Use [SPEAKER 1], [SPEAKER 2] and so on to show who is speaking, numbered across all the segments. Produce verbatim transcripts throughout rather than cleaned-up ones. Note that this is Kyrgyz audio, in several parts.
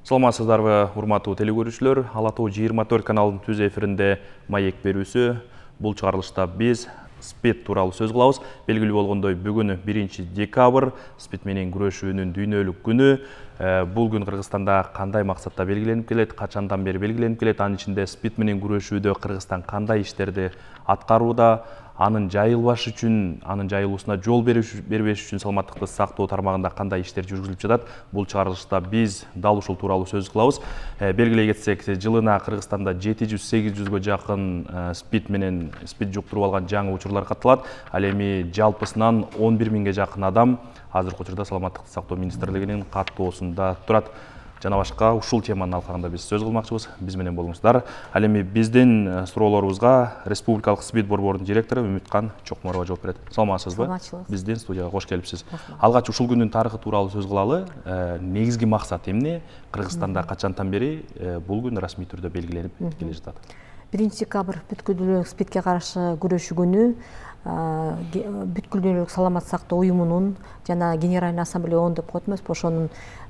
[SPEAKER 1] Саламатсыздарбы, урматтуу телекөрүүчүлөр. Ала тоо жыйырма төрт каналдын түз эфиринде маек берүүсү. Бул чыгарылышта биз СПИД тууралуу сөз кылабыз. Белгилүү болгондой, бүгүн биринчи декабрь, СПИД менен күрөшүүнүн дүйнөлүк күнү. Бул күн Кыргызстанда кандай максатта белгиленип келет, качандан бери белгиленип келет, анын ичинде СПИД менен күрөшүүдө Кыргызстан кандай иштерди аткарууда, анын жайылбаш үчүн, анын жайылуусуна жол бербеш үчүн саламаттыкты сактоо тармагында кандай иштер жүргүзүлүп жатат. Бул чыгарылышта биз дал ушул тууралуу сөз кылабыз. Белгилей кетсек, жылына Кыргызстанда жети жүз сегиз жүзгө жакын СПИД менен СПИД жуктуруп алган жаңы учурлар катталат. Ал эми жалпысынан он бир миңге жакын адам азыркы учурда саламаттыкты сактоо министрлигинин каттоосунда турат. Жана башка ушул теманын алкагында биз сөз кылмакчыбыз. Биз менен болуңуздар. Ал эми биздин суроолорубузга Республикалык СПИД борборунун директору Үмүткан Чокморова жооп берет. Саламатсызбы?
[SPEAKER 2] Саламатчылык.
[SPEAKER 1] Биздин студияга кош келипсиз. Алгач ушул күндүн тарыхы тууралуу сөз кылалы. Негизги максат эмне? Кыргызстанда качантан бери бул күн расмий түрдө белгиленип келе жатат?
[SPEAKER 2] биринчи декабрь бүткүл дүйнөлүк СПИДке каршы күрөшүү күнү бүткүл дүйнөлүк саламат сактоо уюмунун жана Генеральный ассамблея ООН деп коет эмеспи, ошонун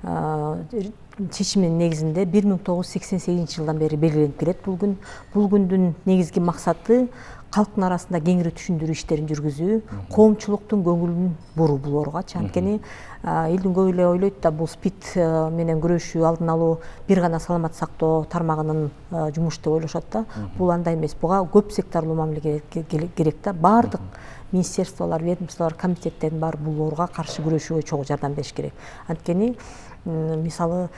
[SPEAKER 2] чечиминин негизинде бир миң тогуз жүз сексен сегизинчи жылдан бери белгиленип келет бул күн. Бул күндүн негизги максаты калктын арасында кеңири түшүндүрүү иштерин жүргүзүү, коомчулуктун көңүлүн буруу бул ооруугачы. Анткени элдин көбү эле ойлойт да, бул СПИД менен күрөшүү, алдын алуу бир гана саламат сактоо тармагынын жумушу деп ойлошот да. Бул андай эмес. Буга көп секторлуу мамиле керек да. Баардык министерстволор, ведомстволор, комитеттердин баары бул ооруга каршы күрөшүүгө чогуу жардам бериш керек. Анткени мисалы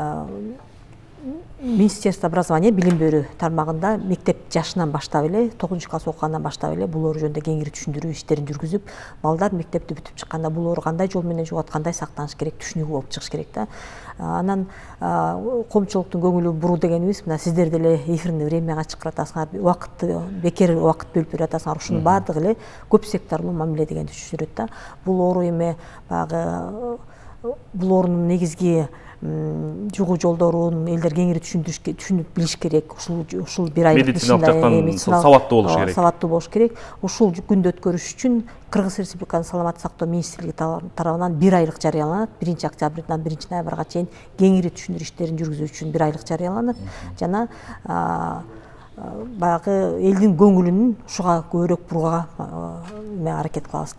[SPEAKER 2] Министерство образования, билим берүү тармагында мектеп жашынан баштап эле, тогузунчу класс окугандан баштап эле бул оору жөнүндө кеңири түшүндүрүү иштерин жүргүзүп, балдар мектепти бүтүп чыкканда бул оору кандай жол менен жугат, кандай сактаныш керек, түшүнүгү болуп чыгыш керек да. Анан коомчулуктун көңүлү буруу дегенибиз, мына сиздер деле эфирный времяга чыгып атасыңар, убакытты бекер убакыт бөлүп берип атасыңар. Ушунун баардыгы эле көп секторлуу мамиле дегенди түшүндүрөт да. Бул оору эми баягы бул оорунун негизги жугуу жолдорун элдер кеңири түшүнүп билиш керек. Ушул ушул бир айлык
[SPEAKER 1] медициналык жактан сабаттуу болуш керек.
[SPEAKER 2] Сабаттуу болуш керек. Ушул күндү өткөрүш үчүн Кыргыз Республикасынын саламат сактоо министрлиги тарабынан бир айлык жарыяланат. биринчи октябрдан биринчи ноябрга чейин кеңири түшүндүрүү иштерин жүргүзүү үчүн бир айлык жарыяланат. Жана баягы элдин көңүлүн ушуга көбүрөөк бурууга аракет кылабыз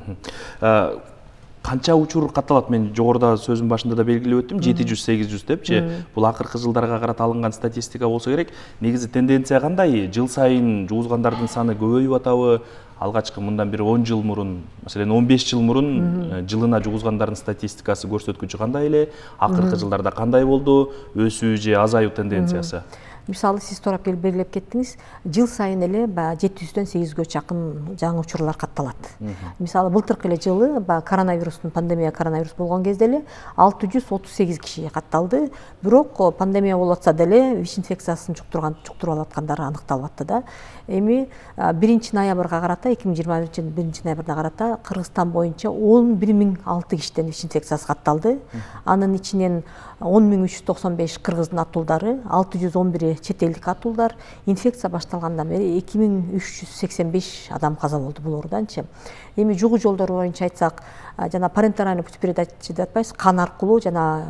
[SPEAKER 2] да.
[SPEAKER 1] Канча учур катталат? Мен жогоруда сөзүн башында да белгилеп өттүм, жети жүз сегиз жүз депчи. Бул акыркы жылдарга карата алынган статистика болсо керек. Негизи тенденция кандай? Жыл сайын жугузгандардын саны көбөйүп атабы? Алгачкы мындан бир он жыл мурун, маселен он беш жыл мурун жылына жугузгандардын статистикасы көрсөткүчү кандай эле? Акыркы жылдарда кандай болду? Өсүү же азаюу тенденциясы?
[SPEAKER 2] Мисалы, сиз туурап белгилеп кеттиңиз, жыл сайын эле жети жүздөн сегиз жүзгө жакын жаңы учурлар катталат. Мисалы, былтыркы эле жылы коронавирустун пандемия коронавирус болгон кезде эле алты жүз отуз сегиз киши катталды. Бирок пандемия болуп атса деле ВИЧ инфекциясын жуктурган жуктуруп алаткандар аныкталып атты да. Эми биринчи ноябрга карата, эки миң жыйырма биринчи жылдын биринчи ноябрына карата Кыргызстан боюнча он бир миң алты кишиден ВИЧ инфекциясы катталды. Анын ичинен он миң үч жүз токсон беш кыргыздын атуулдары, алты жүз он бири чет элдик атуулдар. Инфекция башталгандан бери эки миң үч жүз сексен беш адам каза болду бул ооруданчы. Эми жугуу жолдору боюнча айтсак, жана парентеральный путь передачи деп атпайбыз, кан аркылуу жана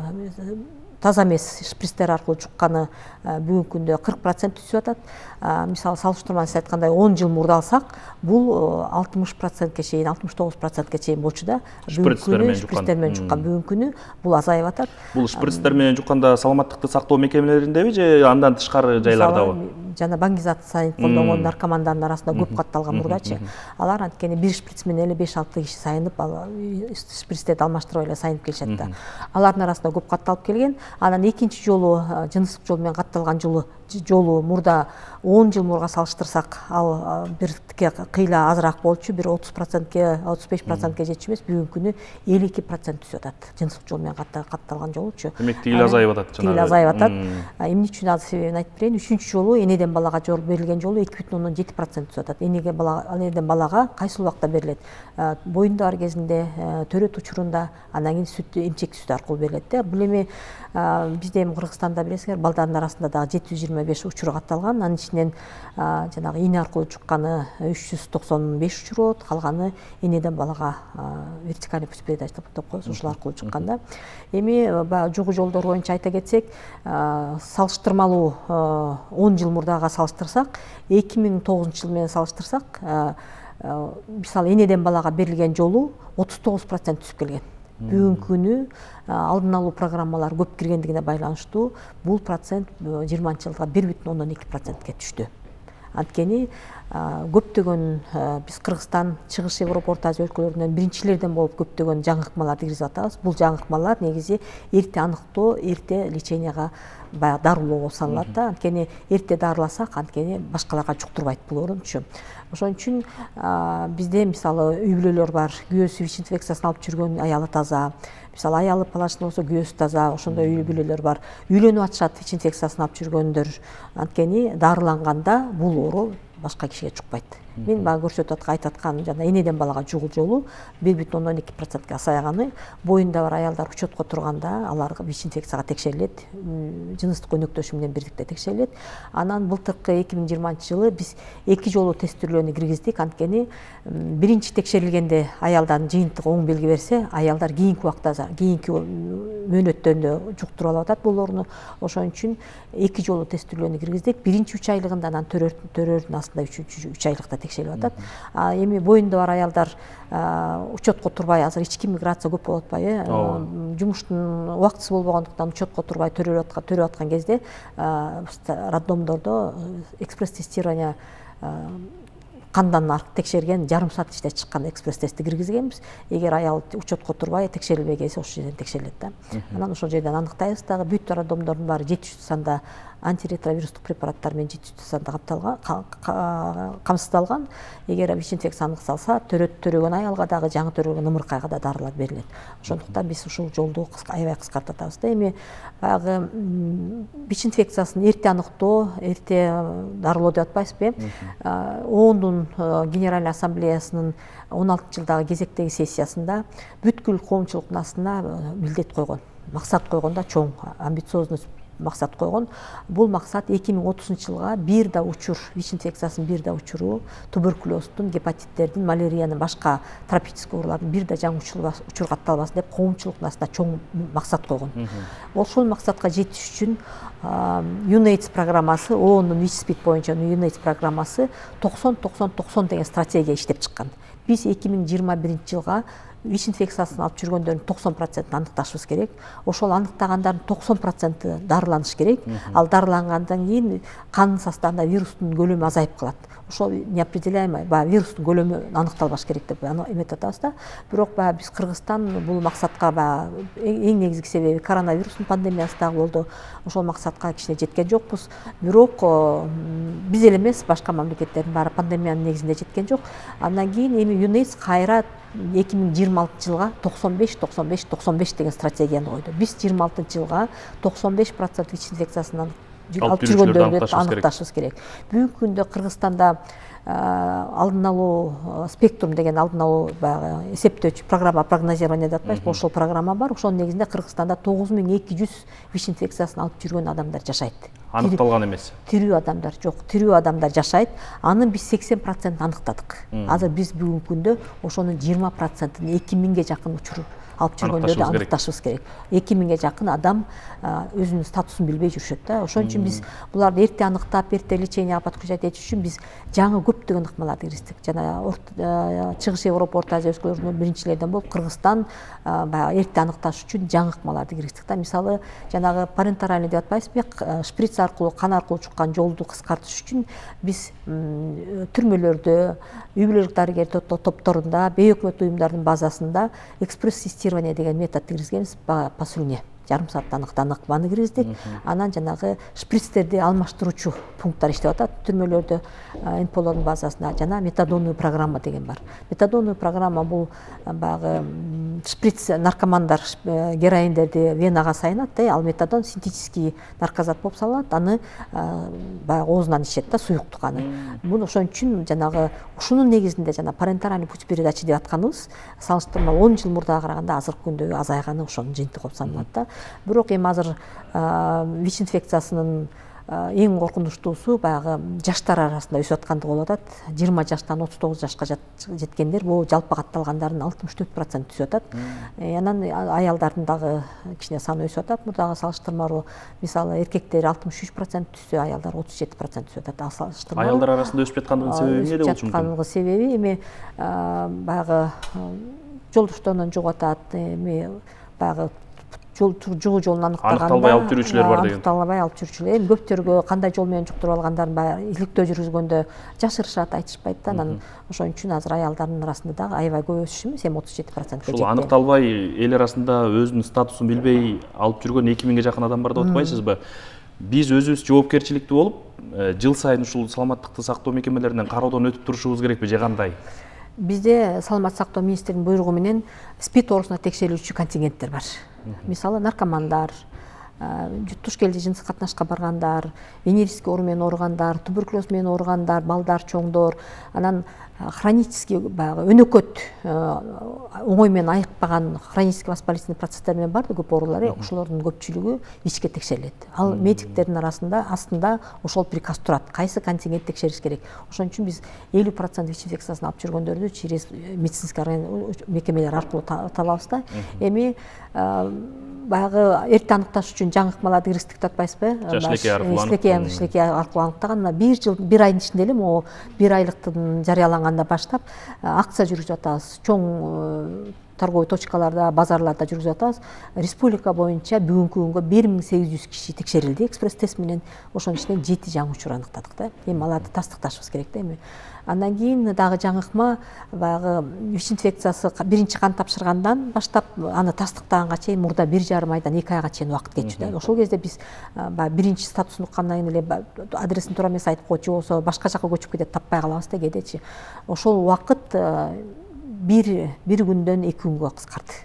[SPEAKER 2] таза эмес шприцтер аркылуу жукканы бүгүнкү күндө кырк процент түсүп атат. Мисалы, салыштырмалуу сиз айткандай он жыл мурда алсак, бул алтымыш процентке чейин, алтымыш тогуз процентке чейин болчу да.
[SPEAKER 1] Шприцтер
[SPEAKER 2] менен жуккан бүгүнкү күнү бул азайып атат.
[SPEAKER 1] Бул шприцтер менен жукканда саламаттыкты сактоо мекемелериндеби же андан тышкары жайлардабы?
[SPEAKER 2] Жана баңгизация колдонгон наркомандардын арасында көп катталган мурдачы. Алар анткени бир шприц менен эле беш алты киши сайынып, шприцтерди алмаштырып эле сайынып келишет да. Алардын арасында көп катталып келген. Анан экинчи жолу жыныстык жол менен катталган жолу жолу мурда он жыл мурга салыштырсак, ал бирдикке кыйла азыраак болчу, бир отуз процентке, отуз беш процентке жетчү эмес, бүгүнкү күнү элүү эки процент түсүп атат. Жыныстык жол менен катталган жолучу.
[SPEAKER 1] Демек, тигил азайып атат.
[SPEAKER 2] Тигил азайып атат. Эмне үчүн азыр себебин айтып берейин. Үчүнчү жолу энеден балага жол берилген жолу эки бүтүн ондон жети процент түсүп атат. Энеге бала, энеден балага кайсы убакта берилет? Боюнда бар кезинде, төрөт учурунда, анан кийин сүт, эмчек сүтү аркылуу берилет да. Бул эми бизде эми Кыргызстанда билесиңер, балдардын арасында дагы жети жүз жыйырма жыйырма беш учуру катталган. Анын ичинен жанагы ийне аркылуу жукканы үч жүз токсон беш учур, калганы энеден балага вертикальный путь передачи деп коебуз, ушул аркылуу жукканда. Эми баягы жугуу жолдор боюнча айта кетсек, салыштырмалуу он жыл мурдага салыштырсак, эки миң тогузунчу жыл менен салыштырсак, мисалы энеден балага берилген жолу отуз тогуз процент түшүп келген. Бүгүнкү күнү алдын алуу программалар көп киргендигине байланыштуу бул процент жыйырманчы жылга бир бүтүн ондон эки процентке түштү. Анткени көптөгөн биз Кыргызстан, Чыгыш Европа, Орто Азия өлкөлөрүнөн биринчилерден болуп көптөгөн жаңыртмаларды киргизип атабыз. Бул жаңыртмалар негизи эрте аныктоо, эрте леченияга баягы дарылоо болуп саналат да. Анткени эрте дарыласак, анткени башкаларга жуктурбайт бул оорунчу. Ошон үчүн бизде мисалы үй бүлөлөр бар, күйөөсү ВИЧ инфекциясын алып жүргөн аялы таза. Мисалы аялы палачный болсо күйөөсү таза, ошондой үй бүлөлөр бар. Үйлөнүп атышат ВИЧ инфекциясын алып жүргөндөр. Анткени дарыланганда бул оору башка кишиге жукпайт. Мен баягы көрсөтүп аткан айтып аткан жана энеден балага жугуу жолу бир бүтүн ондон эки процентке азайганы, боюнда бар аялдар учетко турганда аларга ВИЧ инфекцияга текшерилет, жыныстык өнөктөшү менен бирдикте текшерилет. Анан былтыркы эки миң жыйырманчы жылы биз эки жолу тестирлөөнү киргиздик. Анткени биринчи текшерилгенде аялдардын жыйынтыгы оң белги берсе, аялдар кийинки убакта, кийинки мөөнөттөрүндө жуктуруп алып атат бул ооруну. Ошон үчүн эки жолу тестирлөөнү киргиздик. Биринчи үч айлыгында, анан төрөөрдүн астында үчүнчү үч айлыкта текшерилип атат. Эми боюнда бар аялдар учетко турбай, азыр ички миграция көп болуп атпайбы? Жумуштун убактысы болбогондуктан учетко турбай төрөп аткан кезде роддомдордо экспресс тестирование кандан текшерген жарым саат ичинде чыккан экспресс тестти киргизгенбиз. Эгер аял учетко турбай текшерилбей келсе, ошол жерден текшерилет да. Анан ошол жерден аныктайбыз. Дагы бүт роддомдордун баары жети жүз санда антиретровирустук препараттар менен жети жүз санда камсыздалган. Эгер ВИЧ инфекция аныкталса, төрөгөн аялга дагы жаңы төрөгөн ымыркайга да дарылар берилет. Ошондуктан биз ушул жолду аябай кыскартып атабыз да. Эми баягы ВИЧ инфекциясын эрте аныктоо, эрте дарылоо деп атпайсызбы? ООНдун Генеральный ассамблеясынын он алтынчы жылдагы кезектеги сессиясында бүткүл коомчулуктун астына милдет койгон, максат койгон да, чоң, амбициозный максат койгон. Бул максат эки миң отузунчу жылга бир да учур, ВИЧ инфекциясынын бир да учуру, туберкулездун, гепатиттердин, малариянын, башка тропический оорулардын бир да жаңы учур катталбасын деп коомчулуктун астына чоң максат койгон. Ошол максатка жетиш үчүн юнэйдс программасы, ООНдун ВИЧ-СПИД боюнча юнэйдс программасы токсон токсон токсон деген стратегия иштеп чыккан. Биз эки миң жыйырма биринчи жылга ВИЧ инфекциясын алып жүргөндөрдүн токсон процентин аныкташыбыз керек. Ошол аныктагандардын токсон проценти дарыланыш керек. Ал дарылангандан кийин кан составында вирустун көлөмү азайып калат. Ошол неопределяемый баягы вирустун көлөмү аныкталбаш керек деп эметип атабыз да. Бирок баягы биз Кыргызстан бул максатка баягы эң негизги себеби коронавирустун пандемиясы дагы болду. Ошол максатка кичине жеткен жокпуз. Бирок биз эле эмес, башка мамлекеттердин баары пандемиянын негизинде жеткен жок. Андан кийин эми юнэйдс кайра эки миң жыйырма алтынчы жылга токсон беш токсон беш токсон беш деген стратегияны койду. Биз жыйырма алтынчы жылга токсон беш процент ВИЧ инфекциясынан алып жүргөндөрдү аныкташыбыз керек. Бүгүнкү күндө Кыргызстанда алдын алуу спектрум деген алдын алуу баягы эсептөөчү программа, прогнозирование деп атпайбызбы, ошол программа бар. Ошонун негизинде Кыргызстанда тогуз миң эки жүз ВИЧ инфекциясын алып жүргөн адамдар жашайт.
[SPEAKER 1] Аныкталган эмес.
[SPEAKER 2] Тирүү адамдар жок, тирүү адамдар жашайт. Анын биз сексен процентин аныктадык. Азыр биз бүгүнкү күндө ошонун жыйырма процентин, эки миңге жакын учур алып жүргөндөрдү аныкташыбыз керек. эки миңге жакын адам өзүнүн статусун билбей жүрүшөт да. Ошон үчүн биз буларды эрте аныктап, эрте леченияга подключать этиш үчүн биз жаңы көптөгөн ыкмаларды киргиздик. Жана Чыгыш Европа, Орто Азия өлкөлөрүнөн биринчилерден болуп Кыргызстан баягы эрте аныкташ үчүн жаңы ыкмаларды киргиздик да. Мисалы, жанагы парентеральный деп атпайсызбы, шприц аркылуу, кан аркылуу чуккан жолду кыскартыш үчүн биз түрмөлөрдө, үй бүлөлүк дарыгер топторунда, бейөкмөт уюмдардын базасында экспресс тестирование деген методду киргизгенбиз по слюне. Жарым сааттан ыкманы киргиздик. Анан жанагы шприцтерди алмаштыруучу пункттар иштеп атат түрмөлөрдө, НПОлордун базасында. Жана метадонный программа деген бар. Метадонный программа бул баягы шприц наркомандар героиндерди венага сайынат да, ал метадон синтетический наркозат болуп салынат. Аны баягы оозунан ичет да, суюктук аны. Муну ошон үчүн жанагы ушунун негизинде жана парентеральный путь передачи деп атканыбыз салыштырмалуу он жыл мурдага караганда азыркы күндө азайганы ошонун жыйынтыгы болуп саналат да. Бирок эми азыр ВИЧ инфекциясынын эң коркунучтуусу баягы жаштар арасында өсүп аткандыгы болуп атат. жыйырма жаштан отуз тогуз жашка жеткендер бул жалпы катталгандардын алтымыш төрт процент түзүп атат. Анан аялдардын дагы кичине саны өсүп атат. Мурдагы салыштырмалуу мисалы эркектер алтымыш үч процент түзсө, аялдар отуз жети процент түзүп атат.
[SPEAKER 1] Аялдар арасында өсүп жаткандыгынын себеби эмнеде болушу мүмкүн?
[SPEAKER 2] Өсүп жаткандыгынын себеби эми баягы жолдошторунан жугуп атат, эми баягы жугуу жолун аныктаганда
[SPEAKER 1] аныкталбай алып жүрүүчүлөр бар деген.
[SPEAKER 2] Аныкталбай алып жүрүүчүлөр. Эми көптөргө кандай жол менен жуктуруп алгандарын баягы иликтөө жүргүзгөндө жашырышат, айтышпайт да. Анан ошон үчүн азыр аялдардын арасында дагы аябай көп өсүш эмес, эми отуз жети процентке жетти.
[SPEAKER 1] Ушул аныкталбай эл арасында өзүнүн статусун билбей алып жүргөн эки миңге жакын адам бар деп атпайсызбы? Биз өзүбүз жоопкерчиликтүү болуп, жыл сайын ушул саламаттыкты сактоо мекемелеринен кароодон өтүп турушубуз керекпи же кандай?
[SPEAKER 2] Бизде саламаттык сактоо министринин буйругу менен СПИД оорусуна текшерүүчү контингенттер бар. Мисалы наркомандар, туш келди жыныстык катнашка баргандар, венерический оору менен ооругандар, туберкулез менен ооругандар, балдар, чоңдор, анан хронический баягы өнөкөт оңой менен айыкпаган хронический воспалительный процесстер менен барды көп оорулар, ошолордун көпчүлүгү ичке текшерилет. Ал медиктердин арасында астында ошол приказ турат, кайсы контингент текшериш керек. Ошон үчүн биз элүү процент ВИЧ инфекциясын алып жүргөндөрдү через медицинский мекемелер аркылуу табабыз да. Эми баягы эрте аныкташ үчүн жаңы ыкмаларды киргиздик деп атпайсызбы? Шилекей аркылуу аныктаган бир жыл, бир айдын ичинде эле могу бир айлыктын жарыяланганда баштап акция жүргүзүп атабыз. Чоң торговый точкаларда, базарларда жүргүзүп атабыз. Республика боюнча бүгүнкү күнгө бир миң сегиз жүз киши текшерилди экспресс тест менен. Ошонун ичинен жети жаңы учур аныктадык да. Эми аларды тастыкташыбыз керек да эми. Андан кийин дагы жаңы ыкма баягы ВИЧ инфекциясы биринчи кан тапшыргандан баштап аны тастыктаганга чейин мурда бир жарым айдан эки айга чейин убакыт кетчү да. Ошол кезде биз баягы биринчи статусун уккандан кийин эле адресин туура эмес айтып койчу болсо башка жака көчүп кетет, таппай калабыз да кээдечи. Ошол убакыт бир бир күндөн эки күнгө кыскарды.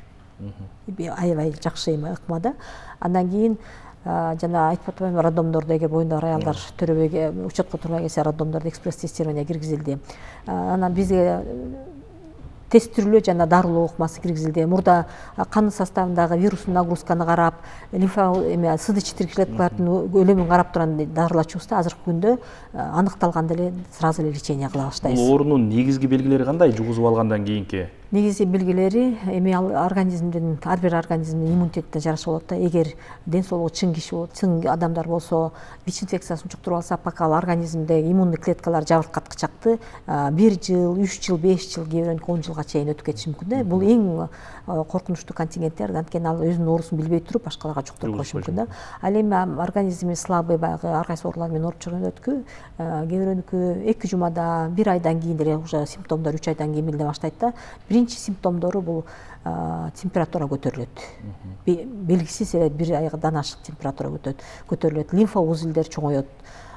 [SPEAKER 2] Аябай жакшы эми ыкма да. Андан кийин жана айтып атпаймынбы, роддомдордо эгер боюнда аялдар төрөбөйгө учетко турбай келсе, роддомдордо экспресс тестирование киргизилди. Анан бизге тестирүүлөө жана дарылоо ыкмасы киргизилди. Мурда кан составындагы вирустун нагрузканы карап, лимфа эме сыдычтыр клеткалардын өлөмүн карап турган дарылачубуз да. Азыркы күндө аныкталганда эле сразу эле лечение кыла баштайбыз.
[SPEAKER 1] Бул оорунун негизги белгилери кандай жугузуп алгандан кийинки?
[SPEAKER 2] Негизи белгилери эми ал организмдин, ар бир организмдин иммунитетине жараша болот да. Эгер ден соолугу чың киши, чың адамдар болсо, ВИЧ инфекциясын жуктуруп алса, пока ал организмдеги иммундук клеткалар жабыркаткычакты бир жыл, үч жыл, беш жыл, кээ бирөөнүкү он жылга чейин өтүп кетиши мүмкүн да. Бул эң коркунучтуу контингенттер, анткени ал өзүнүн оорусун билбей туруп башкаларга жуктуруп коюшу мүмкүн да. Ал эми организми слабый баягы ар кайсы оорулар менен ооруп жүргөндөрдүкү кээ бирөөнүкү эки жумада, бир айдан кийин эле уже симптомдор үч айдан кийин билине баштайт да. Биринчи симптомдору бул температура көтөрүлөт. Белгисиз эле бир айдан ашык температура көтөрүлөт. Лимфа узелдер чоңоет.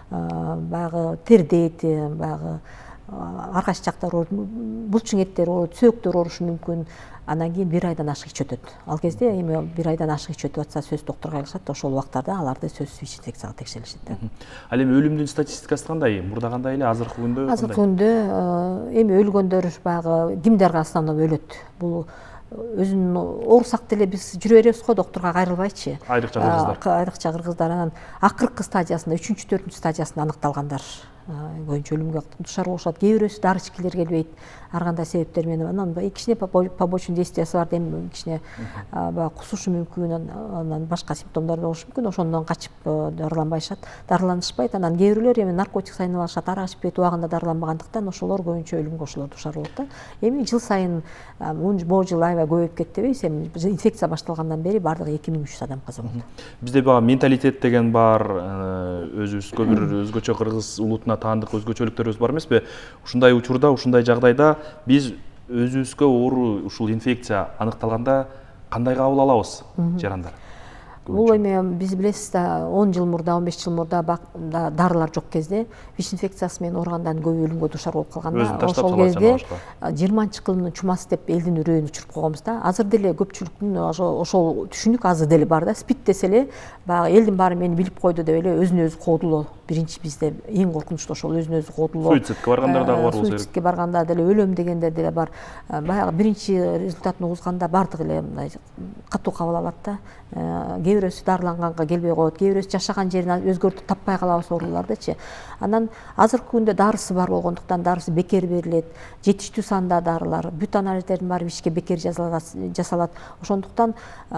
[SPEAKER 2] Баягы тердейт, баягы ар кайсы жактар ооруйт, булчуң эттер ооруйт, сөөктөр оорушу мүмкүн. Андан кийин бир айдан ашык ич өтөт. Ал кезде эми бир айдан ашык ич өтүп атса, сөз доктурга кайрылышат, ошол убактарда аларды сөзсүз ВИЧ инфекцияга текшерилишет да.
[SPEAKER 1] Ал эми өлүмдүн статистикасы кандай? Мурда кандай эле, азыркы күндө кандай?
[SPEAKER 2] Азыркы күндө эми өлгөндөр баягы кимдер основном өлөт? Бул өзүнүн оорусак деле биз жүрө беребиз го, доктурга кайрылбайчы.
[SPEAKER 1] Айрыкча кыргыздар.
[SPEAKER 2] Айрыкча кыргыздар анан акыркы стадиясында, үчүнчү, төртүнчү стадиясында аныкталгандар боюнча өлүмгө душар болушат. Кээ бирөөсү дары ичкилер келбейт, ар кандай себептер менен. Анан кичине побочный действиясы бар, эми кичине баягы кусушу мүмкүн, анан башка симптомдор болушу мүмкүн. Ошондон качып дарыланбайшат, дарыланышпайт. Анан кээ бирөөлөр эми наркотик сайынып алышат, арак ичпейт, убагында дарыланбагандыктан ошолор көбүнчө өлүмгө ошолор душар болот да. Эми жыл сайын могу жыл аябай көбөйүп кетти дебейбиз. Эми инфекция башталгандан бери бардыгы эки миң үч жүз адам каза болду.
[SPEAKER 1] Бизде баягы менталитет деген бар, өзүбүзгө бир өзгөчө кыргыз улутуна таандык өзгөчөлүктөрүбүз бар эмеспи? Ушундай учурда, ушундай жагдайда биз өзүбүзгө оору, ушул инфекция аныкталганда кандай кабыл алабыз, жарандар?
[SPEAKER 2] Бул эми биз билесиз да, он жыл мурда, он беш жыл мурда дарылар жок кезде ВИЧ инфекциясы менен ооругандан көбү өлүмгө душар болуп калганда, ошол кезде жыйырманчы кылымдын чумасы деп элдин үрөйүн учуруп койгонбуз да. Азыр деле көпчүлүктүн ошол түшүнүк азыр деле бар да. СПИД десе эле баягы элдин баары мени билип койду деп эле өзүнө өзү коодулоо биринчи бизде эң коркунучтуу ошол өзүн өзү коодулоо.
[SPEAKER 1] Суицидке баргандар дагы бар болсо керек.
[SPEAKER 2] Суицидке барганда деле өлөм дегендер деле бар. Баягы биринчи результатын угузганда бардыгы эле мындай катуу кабыл алат да. Кээ бирөөсү дарыланганга келбей коет, кээ бирөөсү жашаган жерин өзгөртүп таппай калабыз оорулардычы. Анан азыркы күндө дарысы бар болгондуктан дарысы бекер берилет. Жетиштүү санда дарылар, бүт анализдердин баары ишке бекер жасалат. Ошондуктан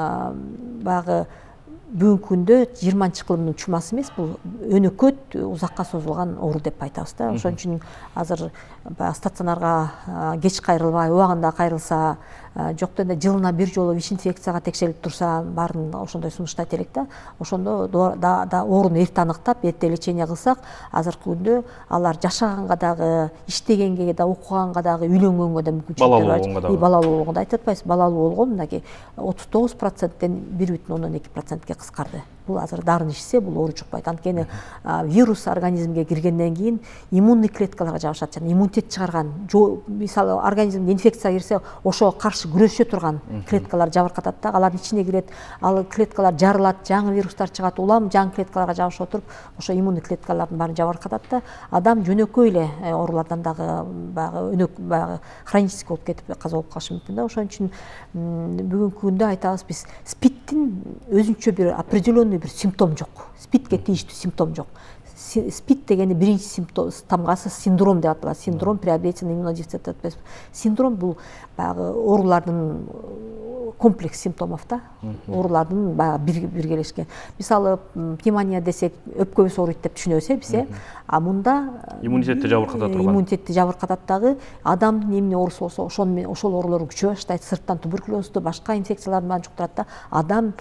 [SPEAKER 2] баягы бүгүнкү күндө жыйырманчы кылымдын чумасы эмес, бул өнөкөт узакка созулган оору деп айтабыз да. Ошон үчүн азыр баягы стационарга кеч кайрылбай, убагында кайрылса, жок дегенде жылына бир жолу вич инфекцияга текшерип турса, баарын ошондой сунуштайт элек да. Ошондо да ооруну эрте аныктап, эрте лечение кылсак, азыркы күндө алар жашаганга дагы, иштегенге да, окуганга дагы, үйлөнгөнгө да мүмкүнчүлүктөр бар. Балалуу болгондо айтып атпайбыз, балалуу болгон мынакей отуз тогуз проценттен бир бүтүн ондон эки процентке кыскарды. Бул азыр дарыны ичсе, бул оору жукпайт. Анткени вирус организмге киргенден кийин иммунный клеткаларга жабышат, жана иммунитет чыгарган, мисалы организмге инфекция кирсе, ошого каршы күрөшө турган клеткалар жабыркатат да, алардын ичине кирет, ал клеткалар жарылат, жаңы вирустар чыгат, улам жаңы клеткаларга жабышып отуруп, ошо иммунный клеткалардын баарын жабыркатат да, адам жөнөкөй эле оорулардан дагы баягы өнөк баягы хронический болуп кетип каза болуп калышы мүмкүн да. Ошон үчүн бүгүнкү күндө айтабыз, биз спидтин өзүнчө бир определенный бир симптом жок. Спидке тийиштүү симптом жок. Спид дегени биринчи симптом тамгасы синдром деп аталат. Синдром приобретенный иммунодефицита. Синдром бул баягы оорулардын комплекс симптомов да. Оорулардын баягы биргелешкен. Мисалы пневмония десек, өпкөбүз ооруйт деп түшүнөбүз, э? А мында
[SPEAKER 1] иммунитетти жабырката турган.
[SPEAKER 2] Иммунитетти жабыркатат дагы, адамдын эмне оорусу болсо, ошол ошол оорулор күчөй баштайт, сырттан туберкулезду, башка инфекциялардын баарын жуктурат да. Адам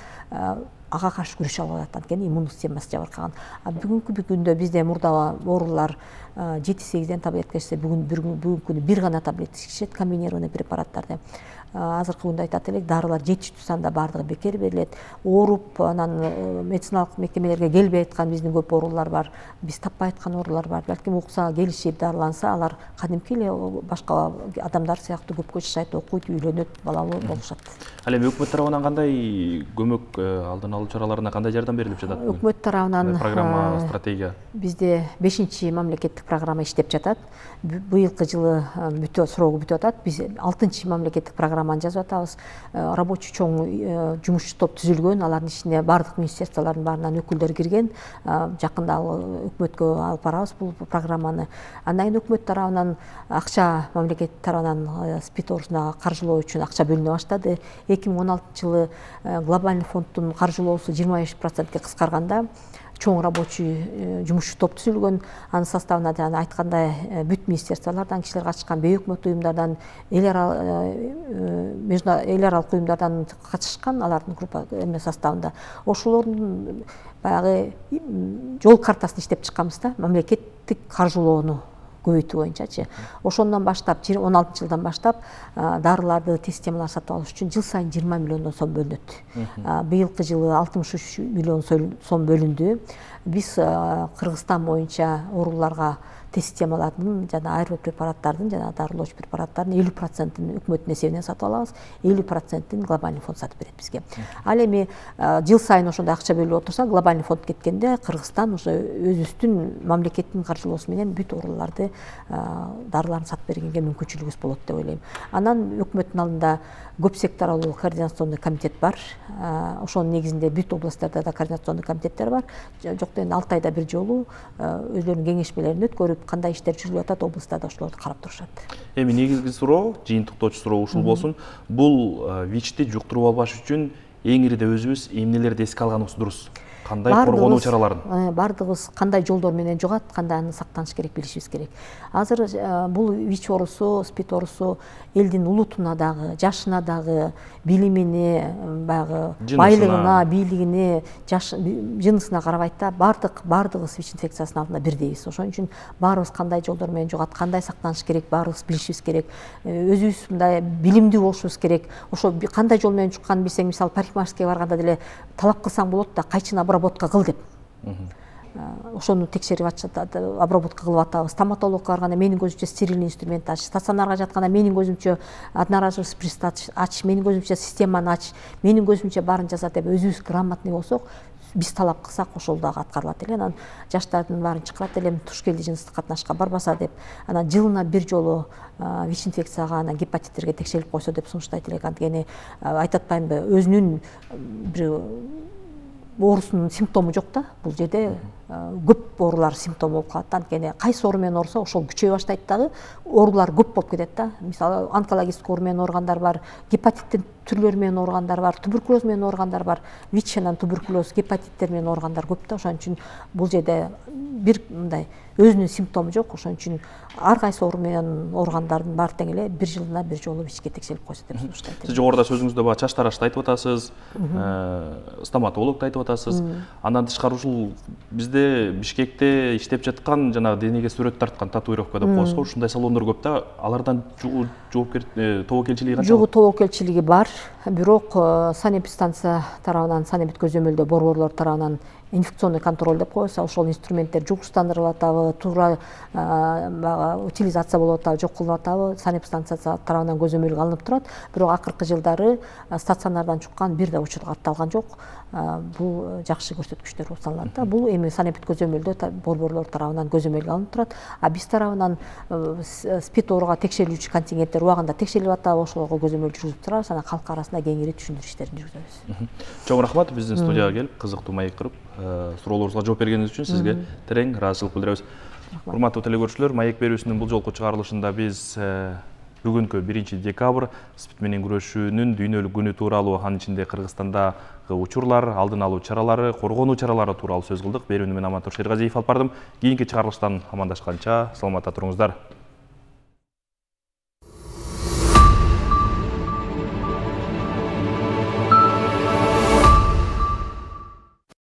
[SPEAKER 2] ага каршы күрөшө албай атат, анткени иммундук системасы жабыркаган. А бүгүнкү күндө бизде мурда оорулар жети сегизден таблетка ичсе, бүгүн бүгүнкү күндө бир гана таблетка ичишет, комбинированный препараттарды. Азыркы күндө айтат элек, дарылар жетиштүү санда бардыгы бекер берилет. Ооруп, анан медициналык мекемелерге келбей аткан биздин көп оорулар бар, биз таппай аткан оорулар бар. Балким укса, келишип дарыланса, алар кадимки эле башка адамдар сыяктуу көпкө жашайт, окуйт, үйлөнөт, балалуу болушат.
[SPEAKER 1] Ал эми өкмөт тарабынан кандай көмөк, алдын алуу чараларына кандай жардам берилип жатат?
[SPEAKER 2] Өкмөт тарабынан
[SPEAKER 1] программа, стратегия.
[SPEAKER 2] Бизде бешинчи мамлекеттик программа иштеп жатат. Быйылкы жылы бүтө срогу бүтүп атат. Биз алтынчы мамлекеттик программаны жазып атабыз. Рабочий чоң жумушчу топ түзүлгөн, алардын ичине бардык министрликтардын баарынан өкүлдөр кирген. Жакында өкмөткө алып барабыз бул программаны. Андан кийин өкмөт тарабынан акча, мамлекет тарабынан спид оорусуна каржылоо үчүн акча бөлүнө баштады. эки миң он алтынчы жылы глобальный фонддун каржылоосу жыйырма беш процентке кыскарганда, чоң рабочий жумушчу топ түзүлгөн. Анын составына жана айткандай бүт министрликтардан кишилер катышкан, бейөкмөт уюмдардан, эл аралык уюмдардан катышкан, алардын группа эме составында. Ошолордун баягы жол картасын иштеп чыкканбыз да, мамлекеттик каржылоону көбөйтүү боюнчачы. Ошондон баштап, он алтынчы жылдан баштап дарыларды, системалар сатып алыш үчүн жыл сайын жыйырма миллион сом бөлүнөт. Быйылкы жылы алтымыш үч миллион сом бөлүндү. Биз Кыргызстан боюнча ооруларга системалардын жана айрым препараттардын жана дарылоочу препараттардын элүү процентин өкмөттүн эсебинен сатып алабыз, элүү процентин глобальный фонд сатып берет бизге. Ал эми жыл сайын ошондой акча бөлүп отурса, глобальный фонд кеткенде Кыргызстан уже өзүбүздүн мамлекеттин каржылоосу менен бүт ооруларды, дарыларын сатып бергенге мүмкүнчүлүгүбүз болот деп ойлойм. Анан өкмөттүн алдында көп секторалуу координационный комитет бар. Ошонун негизинде бүт областтарда да координационный комитеттер бар. Жок дегенде алты айда бир жолу өздөрүнүн кеңешмелерин өткөрүп, кандай иштер жүрүп атат, областарда ошолорду карап турушат. Эми
[SPEAKER 1] негизги суроо, жыйынтыктоочу суроо ушул болсун. Бул ВИЧти жуктуруп албаш үчүн эң ириде өзүбүз эмнелерди эске алганыбыз дурус? Кандай коргонуу чараларын?
[SPEAKER 2] Бардыгыбыз кандай жолдор менен жугат, кандай аны сактаныш керек, билишибиз керек. Азыр бул ВИЧ оорусу, спид оорусу элдин улутуна дагы, жашына дагы, билимине, баягы байлыгына, бийлигине, жынысына карабайт да, бардык бардыгыбыз ВИЧ инфекциясынын алдында бирдейбиз. Ошон үчүн баарыбыз кандай жолдор менен жугат, кандай сактаныш керек, баарыбыз билишибиз керек. Өзүбүз мындай билимдүү болушубуз керек. Ошо кандай жол менен жукканын билсең, мисалы парикмахерскийге барганда деле талап кылсаң болот да, кайчын обработка кыл деп. Ошону текшерип атышат, обработка кылып атабыз. Стоматологко барганда менин көзүмчө стерильный инструмент ач, стационарга жатканда менин көзүмчө одноразовый шприц ач, менин көзүмчө системаны ач, менин көзүмчө баарын жазат деп өзүбүз грамотный болсок, биз талап кылсак ошол дагы аткарылат эле. Анан жаштардын баарын чакырат элем туш келди жыныстык катнашка барбаса деп. Анан жылына бир жолу ВИЧ инфекцияга, анан гепатиттерге текшерип койсо деп сунуштайт элек. Анткени айтып атпаймынбы, өзүнүн бир оорусунун симптому жок да. Бул жерде көп оорулар симптом болуп калат. Анткени кайсы оору менен оорусо ошол күчөй баштайт дагы, оорулар көп болуп кетет да. Мисалы онкологический оору менен ооругандар бар, гепатиттин түрлөрү менен ооругандар бар, туберкулез менен ооругандар бар. ВИЧ анан туберкулез, гепатиттер менен ооругандар көп да. Ошон үчүн бул жерде бир мындай өзүнүн симптому жок. Ошон үчүн ар кайсы оору менен ооругандардын баары тең эле бир жылына бир жолу ВИЧке текшерип койсо деп сунуштайт.
[SPEAKER 1] Сиз жогоруда сөзүңүздө баа чач тарашты айтып атасыз, стоматологду айтып атасыз. Андан тышкары ушул бизде Бишкекте иштеп жаткан жана денеге сүрөт тарткан татуировка деп коебуз го, ушундай салондор көп да. Алардан жоопкерчилиги, тобокелчилиги канчалык?
[SPEAKER 2] Жогу тобокелчилиги бар, бирок санэпидстанция тарабынан, санэпид көзөмөлдөө борборлор тарабынан инфекционный контроль деп коебуз. Ошол инструменттер жугуштандырылып атабы, туура утилизация болуп атабы, жок кылынып атабы, санэпидстанция тарабынан көзөмөлгө алынып турат. Бирок акыркы жылдары стационардан чыккан бир да учур катталган жок. Бул жакшы көрсөткүчтөр болуп саналат да. Бул эми санэпид көзөмөлдөө борборлор тарабынан көзөмөлгө алынып турат. А биз тарабынан СПИД ооруга текшерүүчү контингенттер убагында текшерилип атабы, ошолорго көзөмөл жүргүзүп турабыз. Анан калк арасында кеңири түшүндүрүү иштерин жүргүзөбүз.
[SPEAKER 1] Чоң рахмат биздин студияга келип, кызыктуу маек кырып, суроолорубузга жооп бергениңиз үчүн сизге терең ыраазычылык билдиребиз. Урматтуу телекөрүүчүлөр, маек берүүсүнүн бул жолку чыгарылышында биз бүгүнкү биринчи декабрь СПИД менен күрөшүүнүн дүйнөлүк күнү тууралуу, анын ичинде Кыргызстандагы учурлар, алдын алуу чаралары, коргонуу чаралары тууралуу сөз кылдык. Берүүнү мен Амантур Шергазиев алып бардым. Кийинки чыгарылыштан амандашканча саламатта туруңуздар.